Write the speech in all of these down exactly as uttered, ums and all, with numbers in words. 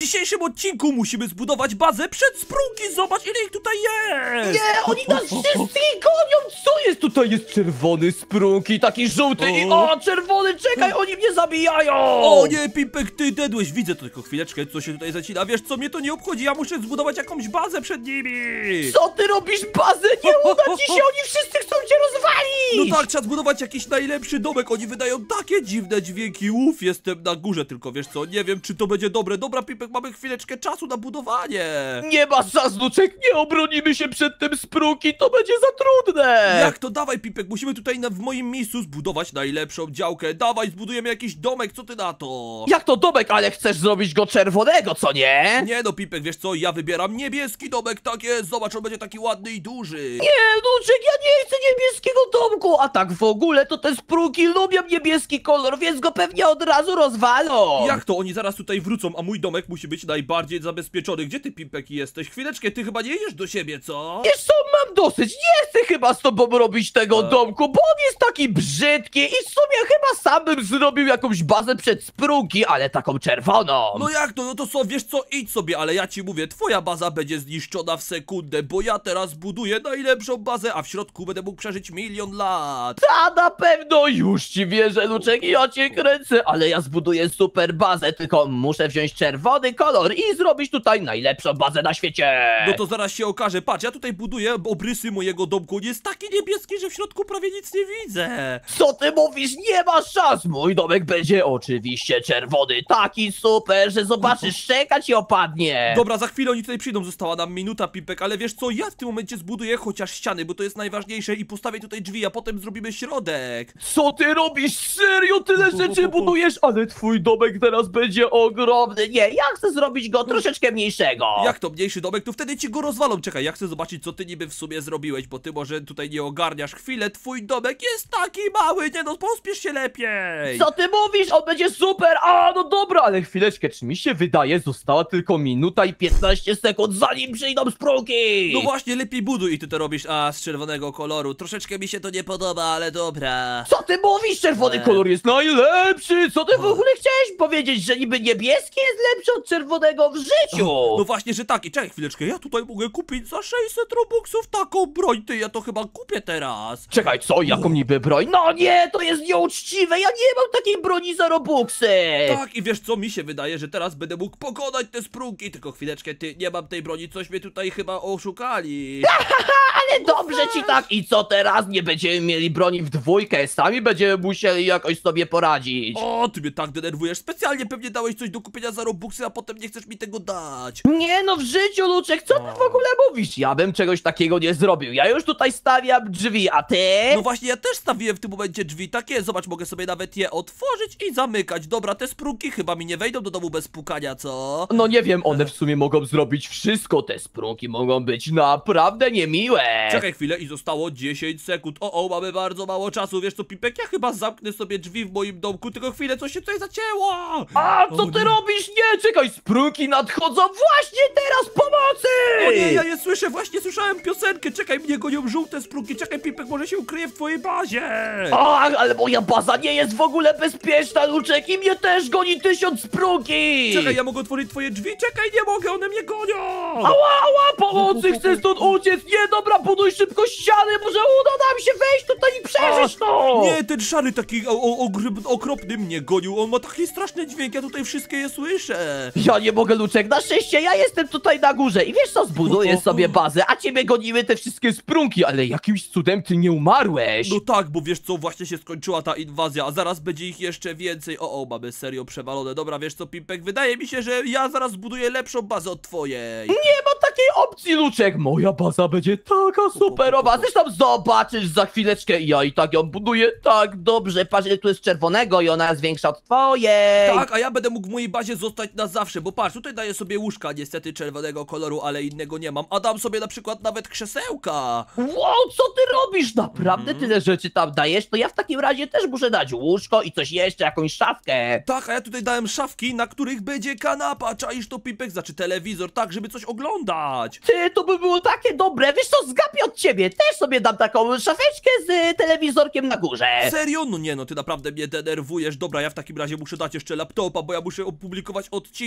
dzisiejszym odcinku musimy zbudować bazę przed Sprunki. Zobacz, ile ich tutaj jest! Nie, oni nas wszystkich gonią! Co jest tutaj? Jest czerwony Sprunki, taki żółty i o, czerwony, czekaj, oni mnie zabijają! O nie, Pimpek, ty dedłeś, widzę to, tylko chwileczkę, co się tutaj zacina. Wiesz co, mnie to nie obchodzi, ja muszę zbudować jakąś bazę przed nimi! Co ty robisz, bazę? Nie uda ci się, oni wszyscy chcą cię rozwalić! No tak, trzeba zbudować jakiś najlepszy domek, oni wydają takie dziwne dźwięki. Uf, jestem na górze, tylko wiesz co, nie wiem, czy to będzie dobre. Dobra, Pimpek, mamy chwileczkę czasu na budowanie. Nie ma szans, nie obronimy się przed tym Sprunki, to będzie za trudne! Jak to? Dawaj, Pimpek, musimy tutaj na, w moim miejscu zbudować najlepszą działkę. Dawaj, zbudujemy jakiś domek, co ty na to? Jak to domek, ale chcesz zrobić go czerwonego, co nie? Nie no, Pimpek, wiesz co, ja wybieram niebieski domek, tak jest, zobacz, on będzie taki ładny i duży. Nie, Nuczek, ja nie chcę niebieskiego domku, a tak w ogóle to te Sprunki lubią niebieski kolor, więc go pewnie od razu rozwalą. Jak to? Oni zaraz tutaj wrócą, a mój domek musi być najbardziej zabezpieczony. Gdzie ty, Pimpek, jesteś? Chwileczkę, ty chyba nie jedziesz do siebie, co? Wiesz co, mam dosyć, nie chcę chyba z tobą robić tego E. domku, bo on jest taki brzydki i w sumie chyba sam bym zrobił jakąś bazę przed Sprunki, ale taką czerwoną. No jak to? No to co, wiesz co, idź sobie, ale ja ci mówię, twoja baza będzie zniszczona w sekundę, bo ja teraz buduję najlepszą bazę, a w środku będę mógł przeżyć milion lat. Ta na pewno, już ci wierzę, Luczek, ja cię kręcę, ale ja zbuduję super bazę, tylko muszę wziąć czerwony kolor i zrobić tutaj najlepszą bazę na świecie. No to zaraz się okaże, patrz, ja tutaj buduję obrysy mojego domku, on jest taki niebieski, że w środku prawie nic nie widzę. Co ty mówisz? Nie ma szans! Mój domek będzie oczywiście czerwony, taki super, że zobaczysz, szczeka ci opadnie! Dobra, za chwilę oni tutaj przyjdą, została nam minuta, Pimpek, ale wiesz co, ja w tym momencie zbuduję chociaż ściany, bo to jest najważniejsze i postawię tutaj drzwi, a potem zrobimy środek. Co ty robisz? Serio? Tyle rzeczy budujesz? Ale twój domek teraz będzie ogromny! Nie, ja chcę zrobić go troszeczkę mniejszego! Jak to mniejszy domek, to wtedy ci go rozwalą. Czekaj, ja chcę zobaczyć, co ty niby w sumie zrobiłeś, bo ty może tutaj nie ogarniasz. Chwilę, twój domek jest taki mały, nie no, pospiesz się lepiej. Co ty mówisz? On będzie super! A, no dobra, ale chwileczkę, czy mi się wydaje, została tylko minuta i piętnaście sekund, zanim przyjdą Sprunki! No właśnie, lepiej buduj i ty to robisz, a z czerwonego koloru. Troszeczkę mi się to nie podoba, ale dobra. Co ty mówisz? Czerwony Eee. kolor jest najlepszy! Co ty w ogóle chciałeś powiedzieć, że niby niebieski jest lepszy od czerwonego w życiu? No właśnie, że tak. I czekaj chwileczkę, ja tutaj mogę kupić za sześćset robuxów taką broń. Ty, ja to chyba kupię teraz. Czekaj, co? Jaką niby broń? No nie, to jest nieuczciwe! Ja nie mam takiej broni za robuxy! Tak, i wiesz co, mi się wydaje, że teraz będę mógł pokonać te Sprunki. Tylko chwileczkę, ty, nie mam tej broni, coś mnie tutaj chyba oszukali. Ale dobrze ci tak! I co teraz? Nie będziemy mieli broni w dwójkę, sami będziemy musieli jakoś sobie poradzić. O, ty mnie tak denerwujesz. Specjalnie pewnie dałeś coś do kupienia za robuxy, a potem nie chcesz mi tego dać. Nie no, w życiu, Luczek, co ty w ogóle mówisz? Ja bym czegoś takiego nie zrobił. Ja już tutaj stawiam drzwi, a ty? No właśnie, ja też stawiłem w tym momencie drzwi takie, zobacz, mogę sobie nawet je otworzyć i zamykać. Dobra, te Sprunki chyba mi nie wejdą do domu bez pukania, co? No nie wiem, one w sumie mogą zrobić wszystko. Te Sprunki mogą być naprawdę niemiłe. Czekaj chwilę i zostało dziesięć sekund. O, o, mamy bardzo mało czasu. Wiesz co, Pipek, ja chyba zamknę sobie drzwi w moim domku, tylko chwilę, coś się tutaj zacięło. A co O, ty nie. robisz? Nie, czekaj, Sprunki nadchodzą właśnie teraz, pomocy! O nie, ja je słyszę, właśnie słyszałem piosenkę. Czekaj, mnie gonią żółte Sprunki. Czekaj, Pipek, może się ukryje w twojej bazie. O, ale moja baza nie jest w ogóle bezpieczna, Luczek, i mnie też goni tysiąc Sprunki! Czekaj, ja mogę otworzyć twoje drzwi? Czekaj, nie mogę, one mnie gonią. Ała, ała, pomocy, chcę stąd uciec! Nie, dobra, buduj szybko ściany, może uda nam się wejść tutaj i przeżyć to! Nie, ten szary taki o, o, ogry- okropny mnie gonił. On ma taki straszny dźwięk, ja tutaj wszystkie je słyszę. Ja nie mogę, Luczek, na szczęście ja jestem tutaj na górze i wiesz co, zbuduję sobie bazę, a ciebie goniły te wszystkie Sprunki, ale jakimś cudem ty nie umarłeś! No tak, bo wiesz co, właśnie się skończyła ta inwazja, a zaraz będzie ich jeszcze więcej. O, o, mamy serio przewalone. Dobra, wiesz co, Pimpek, wydaje mi się, że ja zaraz zbuduję lepszą bazę od twojej. Nie ma takiej opcji, Luczek! Moja baza będzie taka superowa, zresztą zobaczysz za chwileczkę, ja i tak ją buduję tak dobrze, patrz, ile tu jest czerwonego i ona jest większa od twojej! Tak, a ja będę mógł w mojej bazie zostać na zawsze, bo patrz, tutaj daję sobie łóżka, niestety czerwonego koloru, ale innego nie mam, a dam sobie na przykład nawet krzesełka. Wow, co ty robisz? Naprawdę Mhm. tyle rzeczy tam dajesz? To ja w takim razie też muszę dać łóżko i coś jeszcze, jakąś szafkę. Tak, a ja tutaj dałem szafki, na których będzie kanapa, czaisz to, Pipek, znaczy telewizor, tak, żeby coś oglądać. Ty, to by było takie dobre, wiesz co, zgapię od ciebie, też sobie dam taką szafeczkę z y, telewizorkiem na górze. Serio? No nie, no ty naprawdę mnie denerwujesz. Dobra, ja w takim razie muszę dać jeszcze laptopa, bo ja muszę opublikować odcinki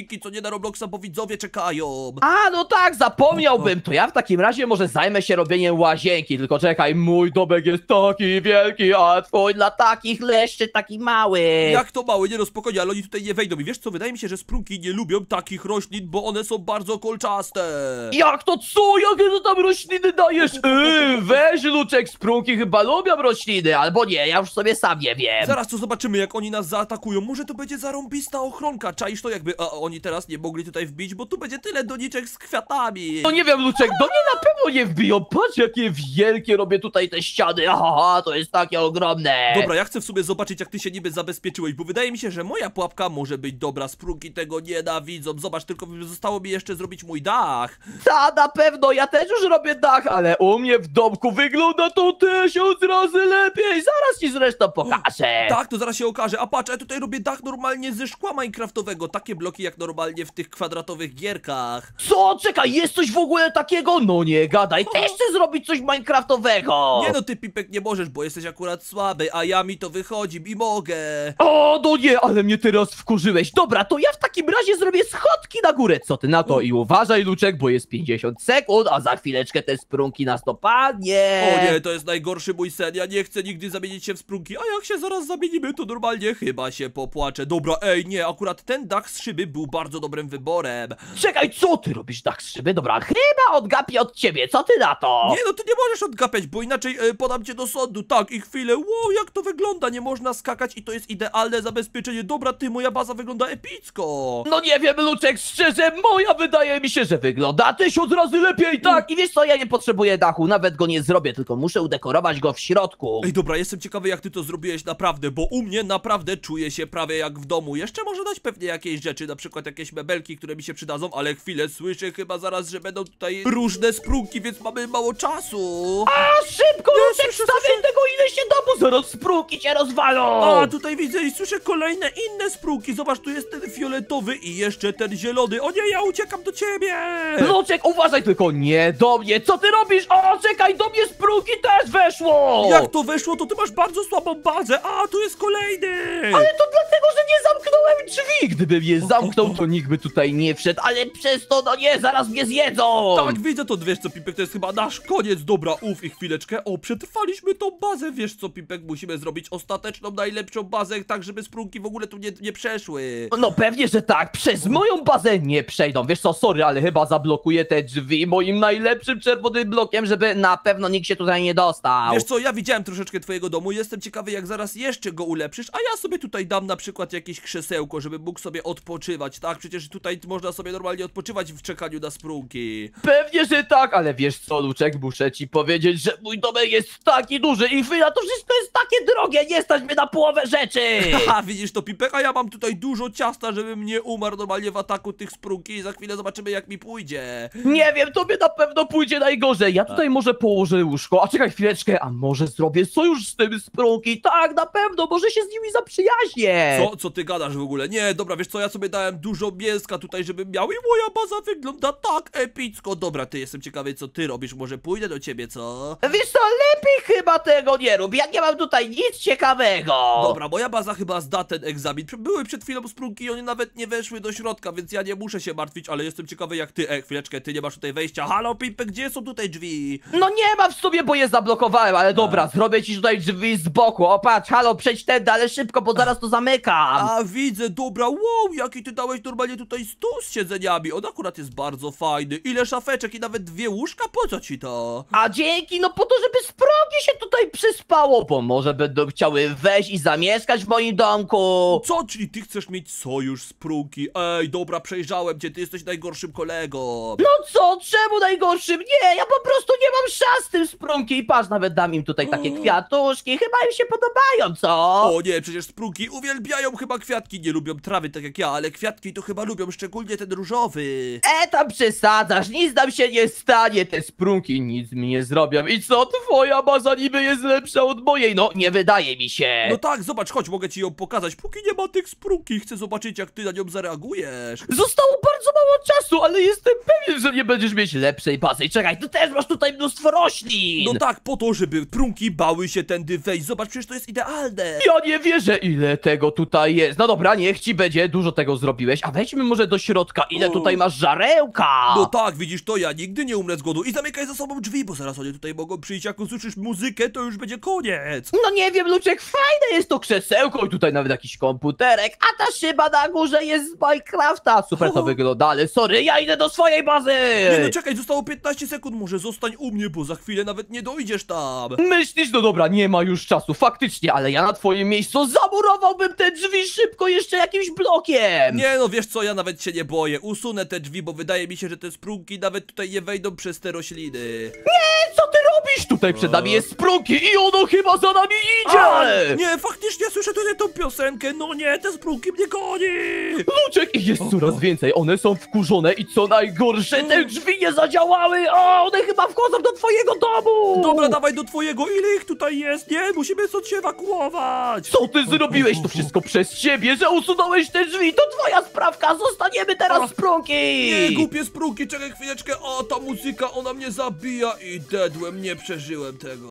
filmiki, co nie na Robloxa, bo widzowie czekają. A, no tak, zapomniałbym. To ja w takim razie może zajmę się robieniem łazienki. Tylko czekaj, mój domek jest taki wielki, a twój dla takich leszczy taki mały. Jak to mały, nie no spokojnie, ale oni tutaj nie wejdą. I wiesz co, wydaje mi się, że sprunki nie lubią takich roślin, bo one są bardzo kolczaste. Jak to co? Jakie to tam rośliny dajesz? Yy, weź, Luczek, sprunki chyba lubią rośliny, albo nie, ja już sobie sam nie wiem. Zaraz to zobaczymy, jak oni nas zaatakują. Może to będzie zarąbista ochronka. Czaisz to jakby, a oni teraz nie mogli tutaj wbić, bo tu będzie tyle doniczek z kwiatami. No nie wiem, Luczek, do mnie na pewno nie wbiją. Patrz, jakie wielkie robię tutaj te ściany. Aha, to jest takie ogromne. Dobra, ja chcę w sumie zobaczyć, jak ty się niby zabezpieczyłeś, bo wydaje mi się, że moja pułapka może być dobra. Sprunki tego nienawidzą. Zobacz, tylko zostało mi jeszcze zrobić mój dach. Ta, na pewno, ja też już robię dach, ale u mnie w domku wygląda to tysiąc razy lepiej. Zaraz ci zresztą pokażę. Tak, to zaraz się okaże. A patrz, ja tutaj robię dach normalnie ze szkła minecraftowego. Takie bloki jak normalnie w tych kwadratowych gierkach. Co? Czekaj, jest coś w ogóle takiego? No nie gadaj, też chcę zrobić coś minecraftowego. Nie no, ty Pipek nie możesz, bo jesteś akurat słaby, a ja mi to wychodzi i mogę. O, no nie, ale mnie teraz wkurzyłeś. Dobra, to ja w takim razie zrobię schodki na górę. Co ty na to? I uważaj, Luczek, bo jest pięćdziesiąt sekund, a za chwileczkę te sprunki nas to padnie. O nie, to jest najgorszy mój sen. Ja nie chcę nigdy zamienić się w sprunki, a jak się zaraz zamienimy, to normalnie chyba się popłaczę. Dobra, ej, nie, akurat ten dach z szyby był bardzo dobrym wyborem. Czekaj, co ty robisz dach z szyby? Dobra, chyba odgapię od ciebie, co ty na to? Nie no, ty nie możesz odgapiać, bo inaczej e, podam cię do sądu. Tak, i chwilę, wow, jak to wygląda, nie można skakać i to jest idealne zabezpieczenie. Dobra, ty, moja baza wygląda epicko. No nie wiem, Luczek, szczerze, moja wydaje mi się, że wygląda tysiąc razy lepiej, tak? I wiesz co, ja nie potrzebuję dachu, nawet go nie zrobię, tylko muszę udekorować go w środku. Ej, dobra, jestem ciekawy, jak ty to zrobiłeś naprawdę, bo u mnie naprawdę czuję się prawie jak w domu. Jeszcze może dać pewnie jakieś rzeczy, na przykład jakieś mebelki, które mi się przydadzą, ale chwilę, słyszę chyba zaraz, że będą tutaj różne sprunki, więc mamy mało czasu. A szybko, Nie, Luczek, słyszę, stawiaj słyszę. tego ile się da, bo zaraz sprunki cię rozwalą. A, tutaj widzę i słyszę kolejne inne sprunki. Zobacz, tu jest ten fioletowy i jeszcze ten zielony. O nie, ja uciekam do ciebie. Luczek, uważaj tylko, nie do mnie, co ty robisz? O, czekaj, do mnie sprunki też weszło. Jak to weszło, to ty masz bardzo słabą bazę. A, tu jest kolejny. Ale to dlatego, że nie zamknąłem drzwi. Gdybym je zamknął, to nikt by tutaj nie wszedł, ale przez to, no nie, zaraz mnie zjedzą. Tak, widzę to, wiesz co, Pipek, to jest chyba nasz koniec. Dobra, uf i chwileczkę. O, przetrwaliśmy tą bazę, wiesz co, Pipek, musimy zrobić ostateczną, najlepszą bazę, tak żeby sprunki w ogóle tu nie, nie przeszły. No pewnie, że tak, przez moją bazę nie przejdą. Wiesz co, sorry, ale chyba zablokuję te drzwi moim najlepszym czerwonym blokiem, żeby na pewno nikt się tutaj nie dostał. Wiesz co, ja widziałem troszeczkę twojego domu, jestem ciekawy, jak zaraz jeszcze go ulepszysz, a ja sobie tutaj dam na przykład jakieś krzesełko, żeby mógł sobie odpoczywać, tak? Przecież tutaj można sobie normalnie odpoczywać w czekaniu na sprunki. Pewnie, że tak, ale wiesz co, Luczek, muszę ci powiedzieć, że mój domek jest taki duży i chwila, to wszystko jest takie drogie, nie stać mnie na połowę rzeczy. Haha, widzisz to, Pipek, a ja mam tutaj dużo ciasta, żebym nie umarł normalnie w ataku tych sprunki i za chwilę zobaczymy, jak mi pójdzie. Nie wiem, tobie na pewno pójdzie najgorzej. Ja tutaj może położę łóżko, a czekaj chwileczkę, a może zrobię sojusz z tym sprunki? Tak, na pewno, może się z nimi zaprzyjaźnię. Co? Co ty gadasz w ogóle? Nie, dobra, wiesz co, ja sobie dałem dużo mięska tutaj, żebym miał i moja baza wygląda tak epicko. Dobra, ty, jestem ciekawy, co ty robisz, może pójdę do ciebie, co? Wiesz co, lepiej chyba tego nie rób, ja nie mam tutaj nic ciekawego. Dobra, moja baza chyba zda ten egzamin. Były przed chwilą sprunki i one nawet nie weszły do środka, więc ja nie muszę się martwić, ale jestem ciekawy jak ty. Ej, chwileczkę, ty nie masz tutaj wejścia. Halo, Pipek, gdzie są tutaj drzwi? No nie ma w sobie, bo je zablokowałem, ale dobra, zrobię ci tutaj drzwi z boku. O patrz, halo, przejdź tędy, ale szybko, bo zaraz to zamykam. A widzę, dobra, wow, jaki ty dałeś normalnie tutaj stół z siedzeniami. On akurat jest bardzo fajny. Ile szafeczek i nawet dwie łóżka, po co ci to? A dzięki, no po to, żeby sprunki się tutaj przyspało, bo może będą chciały wejść i zamieszkać w moim domku. Co, czyli ty chcesz mieć sojusz sprunki? Ej, dobra, przejrzałem cię, ty jesteś najgorszym kolegą. No co, czemu najgorszym? Nie, ja po prostu nie mam szans z tym sprunki. I patrz, nawet dam im tutaj takie kwiatuszki, chyba im się podobają, co? O nie, przecież sprunki uwielbiają chyba kwiatki, nie lubią trawy tak jak ja, ale kwiatki to chyba lubią, szczególnie ten różowy. E, tam przesadzasz, nic nam się nie stanie, te sprunki nic mi nie zrobią. I co, twoja baza niby jest lepsza od mojej? No, nie wydaje mi się. No tak, zobacz, chodź, mogę ci ją pokazać, póki nie ma tych sprunki, chcę zobaczyć jak ty na nią zareagujesz. Zostało bardzo mało czasu, No ale jestem pewien, że nie będziesz mieć lepszej bazy. I czekaj, ty też masz tutaj mnóstwo roślin! No tak, po to, żeby prunki bały się tędy wejść. Zobacz, przecież to jest idealne. Ja nie wierzę, ile tego tutaj jest. No dobra, niech ci będzie, dużo tego zrobiłeś. A wejdźmy może do środka, ile O. tutaj masz żarełka! No tak, widzisz to, ja nigdy nie umrę z głodu. I zamykaj za sobą drzwi, bo zaraz oni tutaj mogą przyjść. Jak usłyszysz muzykę, to już będzie koniec. No nie wiem, Luczek, fajne jest to krzesełko i tutaj nawet jakiś komputerek, a ta szyba na górze jest z Minecrafta. Super to O. wygląda, ale sorry, ja idę do swojej bazy! Nie no, czekaj, zostało piętnaście sekund, może zostań u mnie, bo za chwilę nawet nie dojdziesz tam. Myślisz, no dobra, nie ma już czasu, faktycznie, ale ja na twoim miejscu zamurowałbym te drzwi szybko jeszcze jakimś blokiem! Nie no, wiesz co, ja nawet się nie boję. Usunę te drzwi, bo wydaje mi się, że te sprunki nawet tutaj nie wejdą przez te rośliny. Co ty robisz? Tutaj przed nami jest sprunki i ono chyba za nami idzie! Nie, faktycznie słyszę tutaj tą piosenkę. No nie, te sprunki mnie goni. Luczek, ich jest coraz więcej, one są wkurzone i co najgorsze, te drzwi nie zadziałały! O, one chyba wchodzą do twojego domu! Dobra, dawaj do twojego, ile ich tutaj jest? Nie, musimy stąd się ewakuować. Co ty zrobiłeś? To wszystko przez ciebie, że usunąłeś te drzwi! To twoja sprawka! Zostaniemy teraz sprunki! Nie, głupie sprunki, czekaj chwileczkę. O, ta muzyka, ona mnie zabija i dedłem, nie przeżyłem tego.